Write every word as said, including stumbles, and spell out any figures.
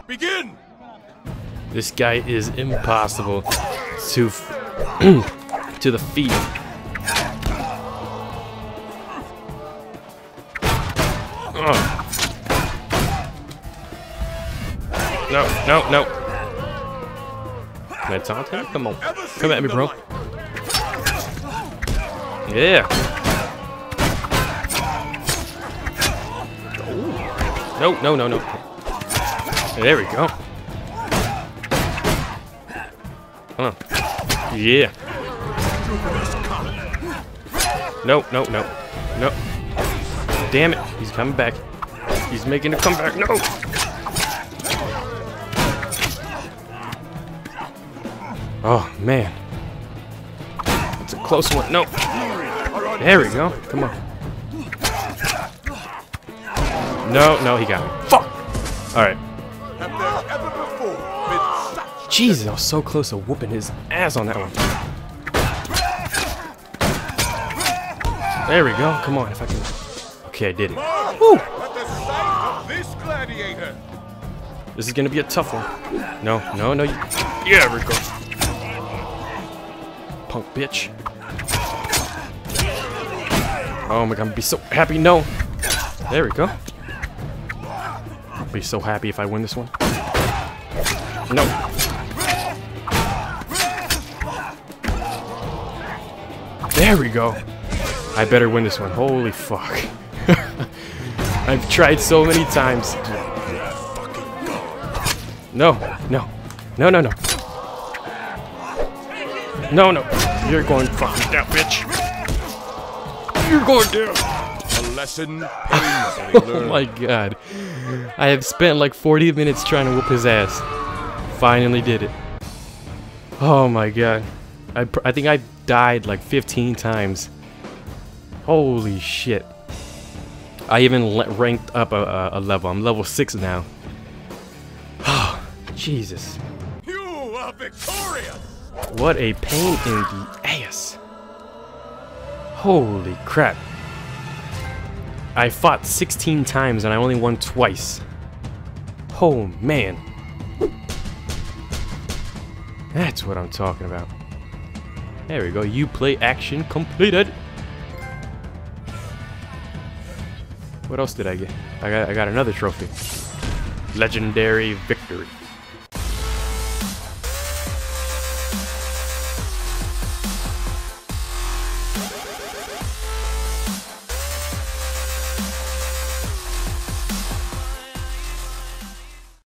Begin. This guy is impossible to f to defeat. Oh. No, no, no. Can I taunt him? Come on. Come at me, bro. Yeah. No, no, no, no. There we go. Come on. Yeah. No, no, no. No. Damn it. He's coming back. He's making a comeback. No. Oh, man. It's a close one. No. There we go. Come on. No, no, he got me. Fuck! Alright. Jesus, I was so close to whooping his ass on that one. There we go. Come on, if I can. Okay, I did it. Woo! This is gonna be a tough one. No, no, no. Yeah, there we go. Punk bitch. Oh my god, I'm be so happy. No. There we go. I'll be so happy if I win this one. No. There we go. I better win this one. Holy fuck. I've tried so many times. No, no. No, no, no. No, no. You're going fucking down, bitch. You're going down. A lesson painfully learned. Oh my god. I have spent like forty minutes trying to whoop his ass. Finally did it. Oh my god. I, pr I think I died like fifteen times. Holy shit. I even le ranked up a, a, a level. I'm level six now. Oh, Jesus. You are victorious. What a pain in the ass. Holy crap. I fought sixteen times and I only won twice. Oh man. That's what I'm talking about. There we go. You play action completed. What else did I get? I got I got another trophy. Legendary victory.